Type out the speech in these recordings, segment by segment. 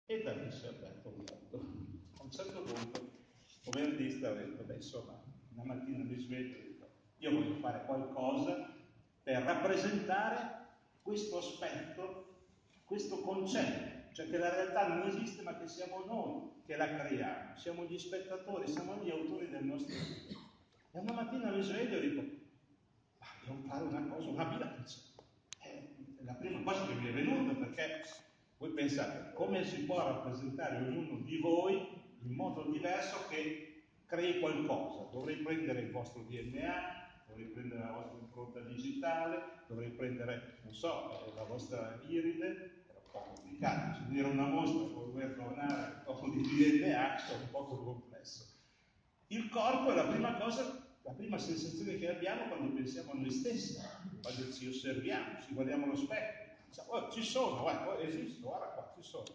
E da lì si è aperto un mondo. A un certo punto, come artista, ho detto, beh, insomma, una mattina mi sveglio e dico, io voglio fare qualcosa per rappresentare questo aspetto, questo concetto, cioè che la realtà non esiste ma che siamo noi che la creiamo, siamo gli spettatori, siamo gli autori del nostro vita. E una mattina mi sveglio e dico, devo fare una cosa, una bilancia. È la prima cosa che mi è venuta, perché voi pensate, come si può rappresentare ognuno di voi in modo diverso che crei qualcosa? Dovrei prendere il vostro DNA, dovrei prendere la vostra impronta digitale, dovrei prendere, non so, la vostra iride, è un po' complicato, cioè dire una mostra con dover clonare un po' di DNA è un po' complesso. Il corpo è la prima cosa, la prima sensazione che abbiamo quando pensiamo a noi stessi, quando ci osserviamo, ci guardiamo allo specchio. Diciamo, oh, ci sono, esisto, guarda qua, ci sono.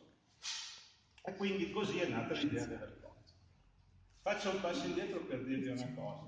E quindi così è nata l'idea della bilancia. Faccio un passo indietro per dirvi una cosa.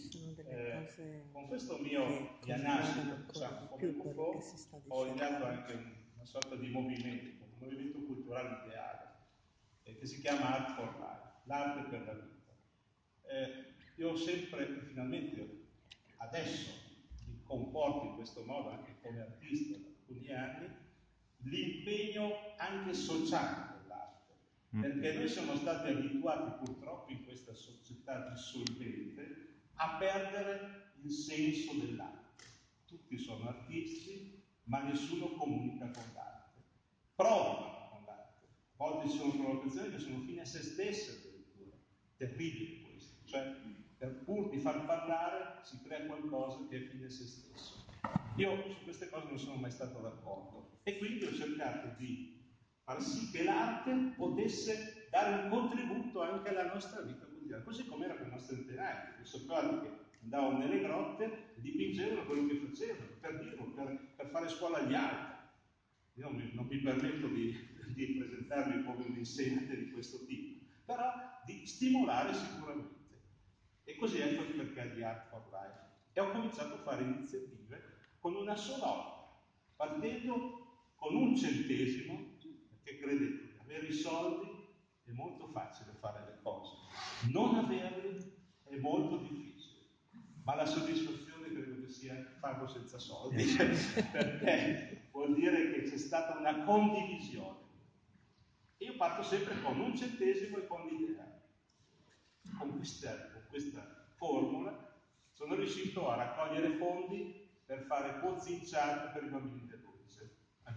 Con questo mio Yanassi, diciamo, come UFO, ho ideato anche una sorta di movimento, un movimento culturale ideale, che si chiama Art for Life, l'arte per la vita. Io ho sempre, finalmente, adesso mi comporto in questo modo anche come artista da alcuni anni, l'impegno anche sociale dell'arte, perché noi siamo stati abituati purtroppo in questa società dissolvente a perdere il senso dell'arte. Tutti sono artisti, ma nessuno comunica con l'arte, provano con l'arte. A volte ci sono provocazioni che sono fine a se stesse addirittura, terribili questo, cioè pur di far parlare si crea qualcosa che è fine a se stesso. Io su queste cose non sono mai stato d'accordo e quindi ho cercato di far sì che l'arte potesse dare un contributo anche alla nostra vita quotidiana, così come era per i nostri antenati. Io sapevano che andavano nelle grotte e dipingevano quello che facevano, per dirlo, per fare scuola agli altri. Io non mi permetto di presentarmi come un insegnante di questo tipo, però di stimolare sicuramente. E così ecco il perché di Art for Life. E ho cominciato a fare iniziative con una sola opera, partendo con un centesimo, perché credete, avere i soldi è molto facile fare le cose, non averli è molto difficile, ma la soddisfazione credo che sia farlo senza soldi, perché vuol dire che c'è stata una condivisione. Io parto sempre con un centesimo e con l'idea. Con questa formula sono riuscito a raccogliere fondi per fare pozzi-in-chat per i bambini dell'Udise.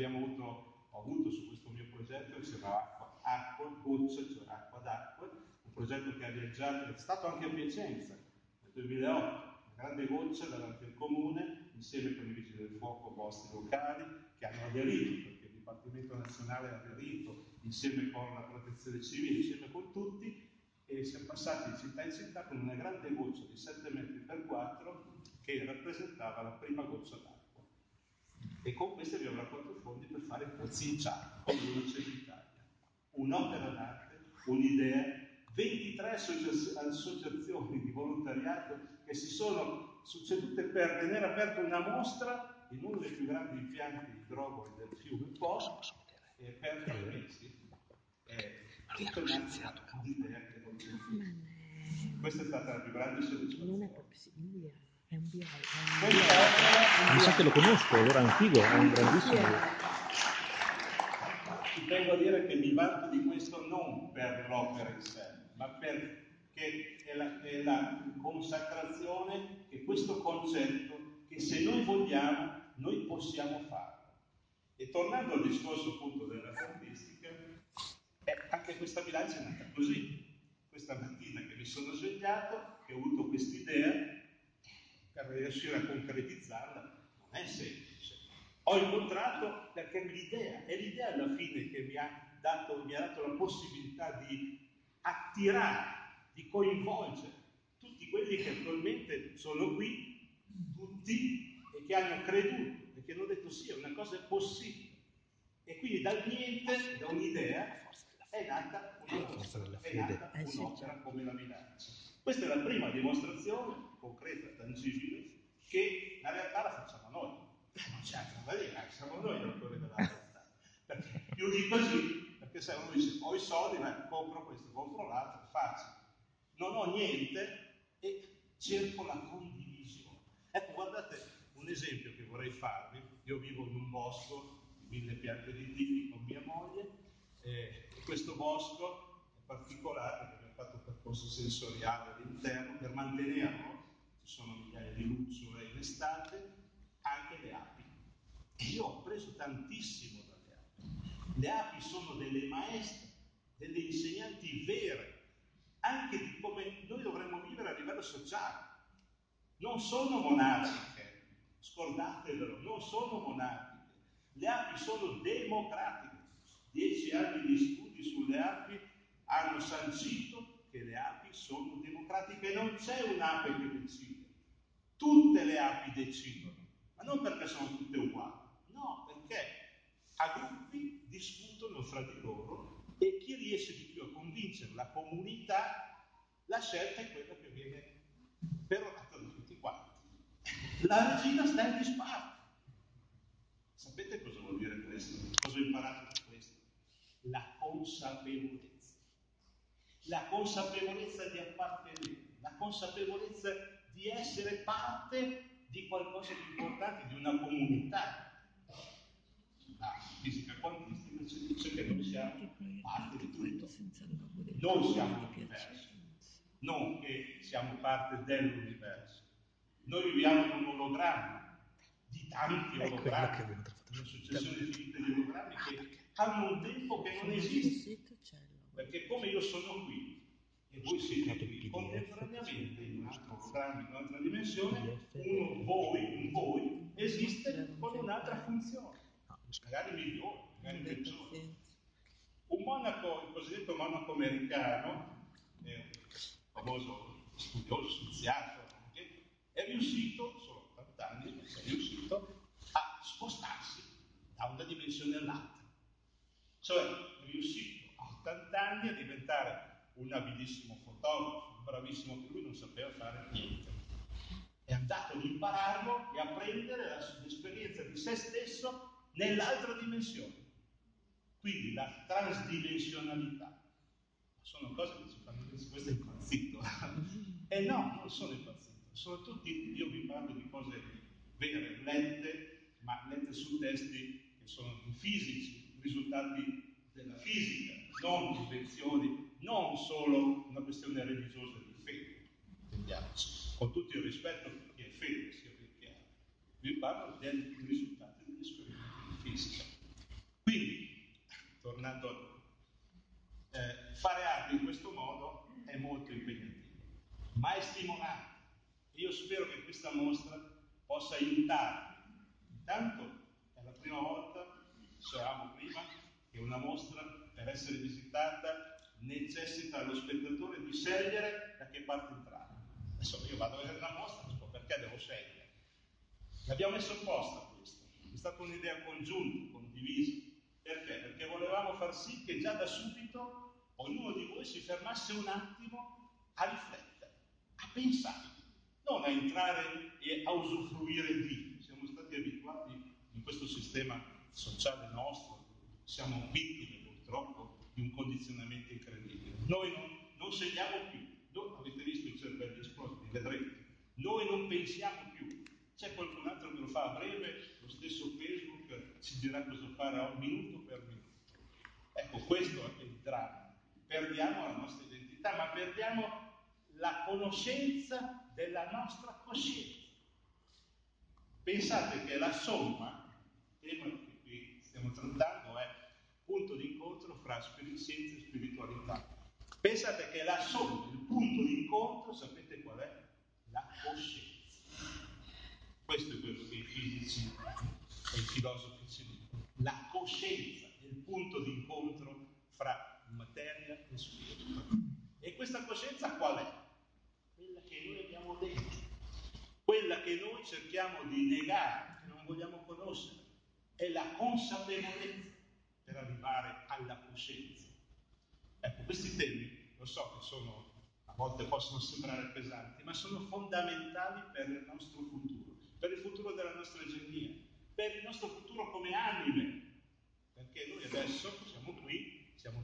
Ho avuto su questo mio progetto che si chiama Acqua, Goccia, cioè acqua d'acqua, un progetto che ha viaggiato, è stato anche a Piacenza nel 2008, una grande goccia davanti al comune, insieme con i vigili del fuoco, vostri locali, che hanno aderito, perché il Dipartimento Nazionale ha aderito, insieme con la Protezione Civile, insieme con tutti, e siamo passati di città in città con una grande goccia di 7 metri per 4 che rappresentava la prima goccia d'acqua. E con questo abbiamo raccolto fondi per fare pozzi-in-chat, come non c'è in Italia. Un'opera d'arte, un'idea, 23 associazioni di volontariato che si sono succedute per tenere aperta una mostra in uno dei più grandi impianti idrogoli del fiume Po, e per 3 mesi. Tutto nato l'idea che non c'è più. Questa è stata la più grande soddisfazione. Non è proprio è un BI. Mi sa che lo conosco, allora è un figo, è un grandissimo. Ci tengo a dire che mi vanto di questo non per l'opera in sé, ma perché è la consacrazione che questo concetto, che se noi vogliamo, noi possiamo farlo. E tornando al discorso appunto della artistica, anche questa bilancia è nata così. Questa mattina che mi sono svegliato, che ho avuto quest'idea, per riuscire a concretizzarla non è semplice. Ho incontrato, perché è l'idea alla fine che mi ha dato la possibilità di attirare, di coinvolgere tutti quelli che attualmente sono qui, tutti, e che hanno creduto, e che hanno detto sì, una cosa è possibile. E quindi dal niente, da un'idea, è nata una mostra, è nata un'opera come la bilancia. Questa è la prima dimostrazione concreta, tangibile, che la realtà la facciamo noi. Non c'è altro da dire, siamo noi gli autori della realtà. Perché più di così, perché Perché se uno dice ho i soldi, compro questo, compro l'altro, è facile. Non ho niente e cerco la condivisione. Ecco, guardate un esempio che vorrei farvi. Io vivo in un bosco di 1000 piante di tipi con mia moglie, e questo bosco è particolare perché abbiamo fatto un percorso sensoriale all'interno per mantenerlo. Ci sono migliaia di lucciole in estate, anche le api. E io ho preso tantissimo dalle api. Le api sono delle maestre, delle insegnanti vere, anche di come noi dovremmo vivere a livello sociale. Non sono monarchiche, scordatevelo, non sono monarchiche. Le api sono democratiche. 10 anni di studi sulle api hanno sancito che le api sono democratiche e non c'è un'ape che decide. Tutte le api decidono, ma non perché sono tutte uguali, no, perché a gruppi discutono fra di loro e chi riesce di più a convincere la comunità, la scelta è quella che viene perorata da tutti quanti. La regina sta in disparte. Sapete cosa vuol dire questo? Cosa ho imparato da questo? La consapevolezza. La consapevolezza di appartenere, la consapevolezza di essere parte di qualcosa di importante, di una comunità. La fisica quantistica ci dice che noi siamo parte di tutto. Noi siamo l'universo, non che siamo parte dell'universo. Noi viviamo in un ologramma di tanti ologrammi, una successione infinita di ologrammi che hanno un tempo che non esiste. Perché come io sono qui e voi siete qui, contemporaneamente in un altro ologramma, in un'altra dimensione, un voi esiste con un'altra funzione, magari migliore, magari peggiore. Un monaco, il cosiddetto monaco americano, un famoso studioso, scienziato anche, è riuscito, solo 80 anni, è riuscito a spostarsi da una dimensione all'altra. Cioè è riuscito a 80 anni a diventare un abilissimo fotografo, bravissimo, che lui non sapeva fare niente. È andato ad impararlo e a prendere l'esperienza di se stesso nell'altra dimensione. Quindi la transdimensionalità. Sono cose che ci fanno dire, questo è impazzito. E no, non sono impazzito. Sono tutti, io vi parlo di cose vere, lette, ma lette su testi che sono fisici, risultati della fisica, non invenzioni, non solo una questione religiosa di fede, intendiamoci, con tutto il rispetto per chi è fede, sia ben chiaro. Vi parlo dei risultati degli esperimenti di fisica. Quindi, tornando a noi, fare arte in questo modo è molto impegnativo, ma è stimolante. Io spero che questa mostra possa aiutarvi. Intanto è la prima volta, dicevamo prima, che una mostra per essere visitata necessita allo spettatore di scegliere da che parte entrare. Adesso io vado a vedere la mostra, non so perché devo scegliere. L'abbiamo messo apposta questo, è stata un'idea congiunta, condivisa. Perché? Perché volevamo far sì che già da subito ognuno di voi si fermasse un attimo a riflettere, a pensare, non a entrare e a usufruire di. Siamo stati abituati in questo sistema sociale nostro, siamo vittime purtroppo di un condizionamento incredibile. Noi non scegliamo più, avete visto i cervelli esplosi, vedrete, noi non pensiamo più. C'è qualcun altro che lo fa a breve, lo stesso Facebook ci dirà cosa fare a un minuto per minuto. Ecco, questo è il dramma. Perdiamo la nostra identità, ma perdiamo la conoscenza della nostra coscienza. Pensate che la somma, il tema che qui stiamo trattando è punto di incontro fra scienza e spiritualità. Pensate che la somma, il punto di incontro, sapete qual è? La coscienza. Questo è quello che i fisici e i filosofi ci dicono. La coscienza è il punto di incontro fra materia e spirito. E questa coscienza qual è? Quella che noi abbiamo dentro, quella che noi cerchiamo di negare, che non vogliamo conoscere, è la consapevolezza per arrivare alla coscienza. Ecco, questi temi, lo so che sono, a volte possono sembrare pesanti, ma sono fondamentali per il nostro futuro, per il futuro della nostra egenia, per il nostro futuro come anime, perché noi adesso siamo qui, siamo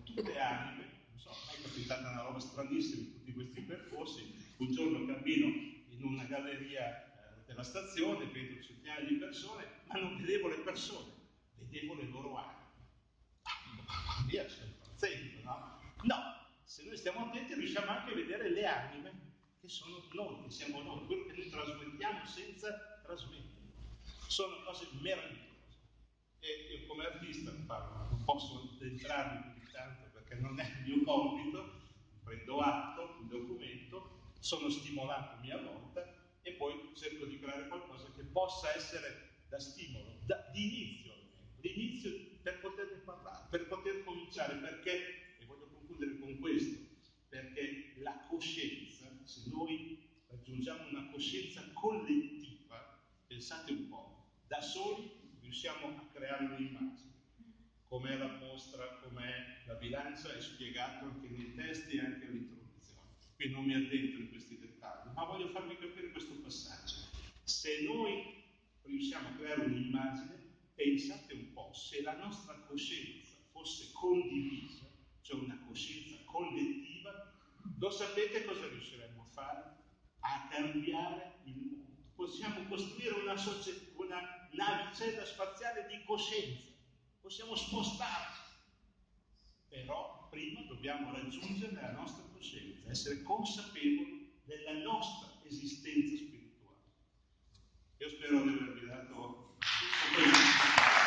stranissimi tutti questi percorsi. Un giorno cammino in una galleria della stazione, vedo centinaia di persone, ma non vedevo le persone, vedevo le loro anime. Mamma mia, sono impazzendo, no? No, se noi stiamo attenti riusciamo anche a vedere le anime che sono noi, che siamo noi, quello che noi trasmettiamo senza trasmettere. Sono cose meravigliose. E io come artista non posso entrarmi più di tanto perché non è il mio compito, prendo atto, un documento, sono stimolato a mia volta e poi cerco di creare qualcosa che possa essere da stimolo, di inizio almeno, l'inizio per poterne parlare, per poter cominciare, perché, e voglio concludere con questo, perché la coscienza, se noi raggiungiamo una coscienza collettiva, pensate un po', da soli riusciamo a creare un'immagine. Com'è la mostra, com'è la bilancia, è spiegato anche nei testi e anche all'introduzione. Qui non mi addentro in questi dettagli, ma voglio farvi capire questo passaggio. Se noi riusciamo a creare un'immagine, pensate un po', se la nostra coscienza fosse condivisa, cioè una coscienza collettiva, lo sapete cosa riusciremmo a fare? A cambiare il mondo. Possiamo costruire una navicella spaziale di coscienza, possiamo spostarci, però prima dobbiamo raggiungere la nostra coscienza, essere consapevoli della nostra esistenza spirituale. Io spero di avervi dato tutto questo.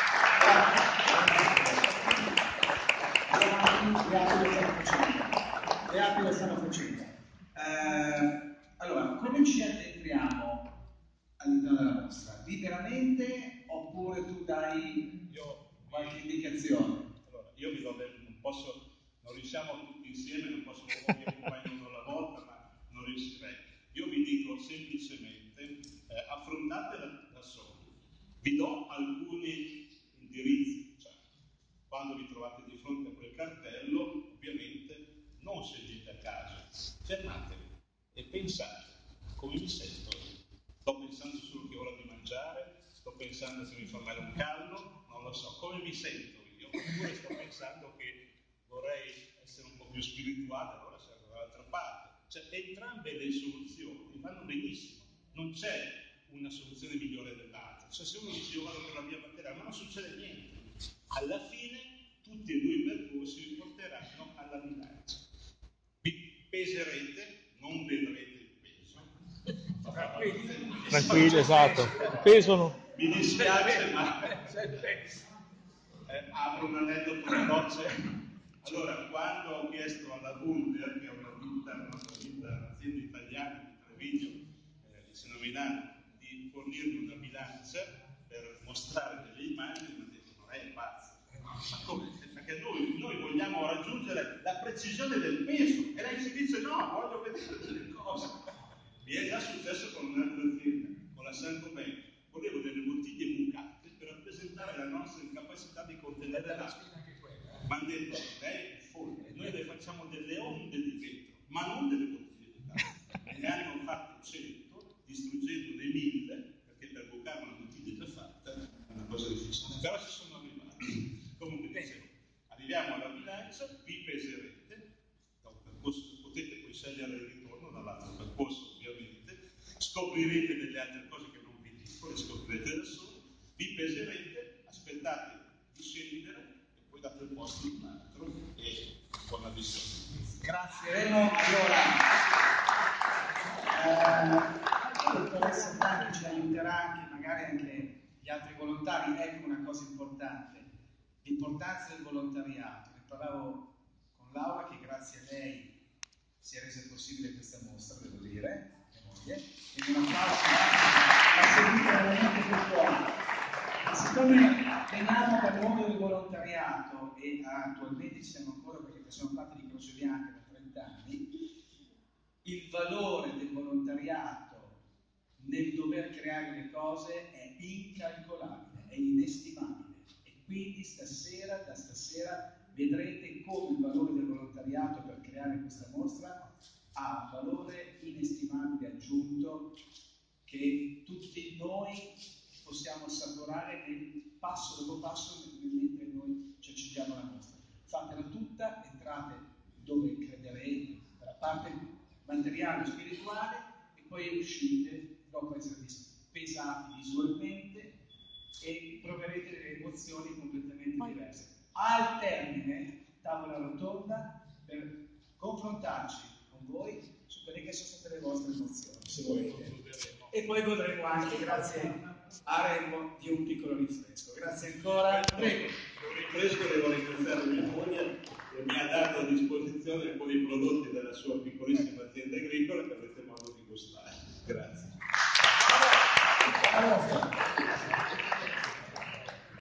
Beati lo stanno facendo. Allora, come ci addentriamo all'interno della mostra? Liberamente oppure tu dai qualche indicazione? Allora, io vi do non riusciamo tutti insieme, non posso muovermi uno alla volta, ma non riuscirei. Io vi dico semplicemente, affrontatela da soli. Vi do alcuni indirizzi, cioè, quando vi trovate di fronte a quel cartello, ovviamente non scegliete a caso, fermatevi e pensate, come mi sento? Sto pensando solo che ho ora di mangiare, sto pensando se mi fa male un callo, non lo so, come mi sento io? Oppure sto pensando che vorrei essere un po' più spirituale, allora servo dall'altra parte. Cioè, entrambe le soluzioni vanno benissimo, non c'è una soluzione migliore dell'altra. Cioè, se uno dice io vado per la via materiale, ma non succede niente. Alla fine tutti e due i percorsi vi porteranno alla bilancia. Vi peserete, non vedrete il peso. Tranquilli, esatto. Pesano. Mi dispiace, ma apro un aneddoto veloce. Allora, quando ho chiesto alla Wunder, che è un'azienda italiana di Treviglio, vicino a Milano, di fornirmi una bilancia per mostrare delle immagini, mi ha detto, ma lei è pazzo. Ma come? Perché noi vogliamo raggiungere la precisione del peso e lei ci dice no, voglio vedere delle cose. Mi è già successo con un'altra azienda, con la Saint-Gobain. Volevo delle bottiglie bucate per rappresentare la nostra incapacità di contenere l'acqua. Ma hanno detto, lei è folle, noi le facciamo delle onde di vetro, ma non delle bottiglie bucate. E ne hanno fatte 100, distruggendo le 1000, perché per bucare una bottiglia già fatta è una cosa difficile. Però ci sono arrivati. Comunque dicevo, arriviamo alla bilancia, vi peserete, da un percorso potete poi scegliere il ritorno dall'altro percorso ovviamente, scoprirete delle altre cose che non vi dico, le scoprirete da soli, vi peserete, aspettate di scendere e poi date il posto ad un altro e buona visione. Grazie Remo. Allora, il dottoressa Tani ci aiuterà anche, magari anche gli altri volontari. Ecco una cosa importante, l'importanza del volontariato. Ne parlavo con Laura, che grazie a lei si è resa possibile questa mostra, devo dire, mia moglie, quindi un applauso, l'ha seguita veramente puntuale. Siccome veniamo dal mondo del volontariato e attualmente ci siamo ancora, perché facciamo parte di Croce Bianca da 30 anni, il valore del volontariato nel dover creare le cose è incalcolabile, è inestimabile. E quindi da stasera vedrete come il valore del volontariato per creare questa mostra ha un valore inestimabile aggiunto che tutti noi possiamo assaporare passo dopo passo mentre noi ci accendiamo la mostra. Fatela tutta, entrate dove crederete, parte materiale e spirituale, e poi uscite dopo essere pesati visualmente e proverete delle emozioni completamente diverse. Al termine, tavola rotonda per confrontarci con voi su quelle che sono state le vostre emozioni, se volete. E poi godremo anche, grazie a Remo, di un piccolo rinfresco. Grazie ancora. Prego. Un rinfresco devo ringraziare mia moglie che mi ha dato a disposizione un po' di prodotti della sua piccolissima azienda agricola che avete modo